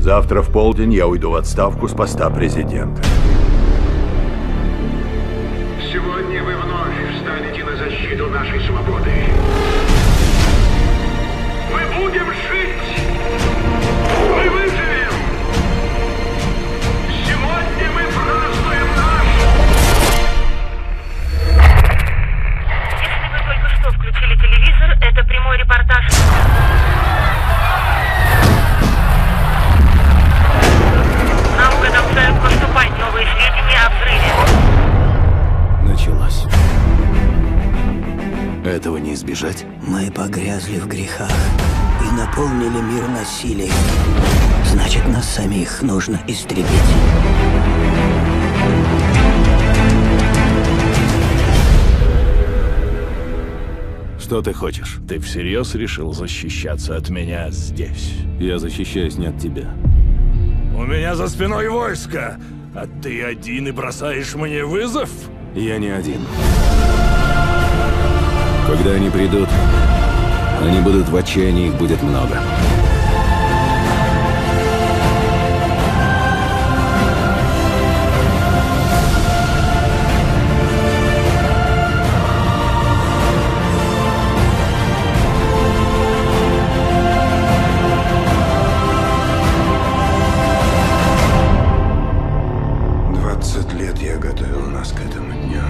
Завтра в полдень я уйду в отставку с поста президента. Сегодня вы вновь встанете на защиту нашей свободы. Мы будем жить! Мы выживем! Сегодня мы празднуем наш... Если вы только что включили телевизор, это прямой репортаж. Нам продолжают поступать новые сведения о взрыве. Началось. Этого не избежать? Мы погрязли в грехах и наполнили мир насилием. Значит, нас самих нужно истребить. Что ты хочешь? Ты всерьез решил защищаться от меня здесь? Я защищаюсь не от тебя. У меня за спиной войско, а ты один и бросаешь мне вызов? Я не один. Когда они придут, они будут в отчаянии, их будет много. Я готовил нас к этому дню.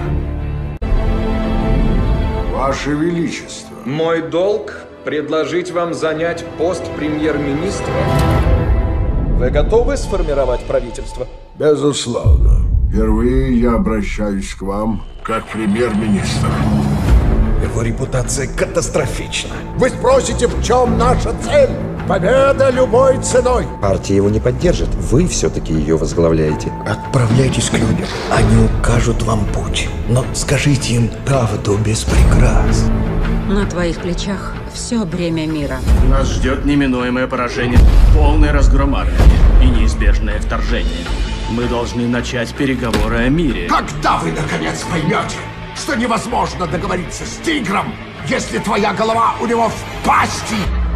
Ваше Величество. Мой долг – предложить вам занять пост премьер-министра. Вы готовы сформировать правительство? Безусловно. Впервые я обращаюсь к вам как премьер-министр. Его репутация катастрофична. Вы спросите, в чем наша цель? Победа любой ценой. Партия его не поддержит. Вы все-таки ее возглавляете. Отправляйтесь к людям. Они укажут вам путь. Но скажите им правду без прикрас. На твоих плечах все бремя мира. Нас ждет неминуемое поражение, полный разгром армии и неизбежное вторжение. Мы должны начать переговоры о мире. Когда вы, наконец, поймете, что невозможно договориться с тигром, если твоя голова у него в пасти?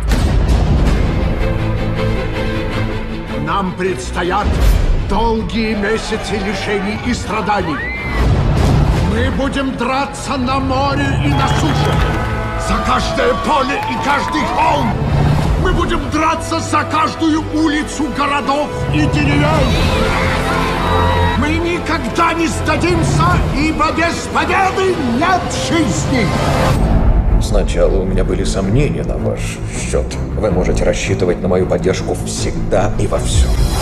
Нам предстоят долгие месяцы лишений и страданий. Мы будем драться на море и на суше. За каждое поле и каждый холм. Мы будем драться за каждую улицу городов и деревень. Мы никогда не сдадимся, ибо без победы нет жизни. Сначала у меня были сомнения на ваш счет. Вы можете рассчитывать на мою поддержку всегда и во всем.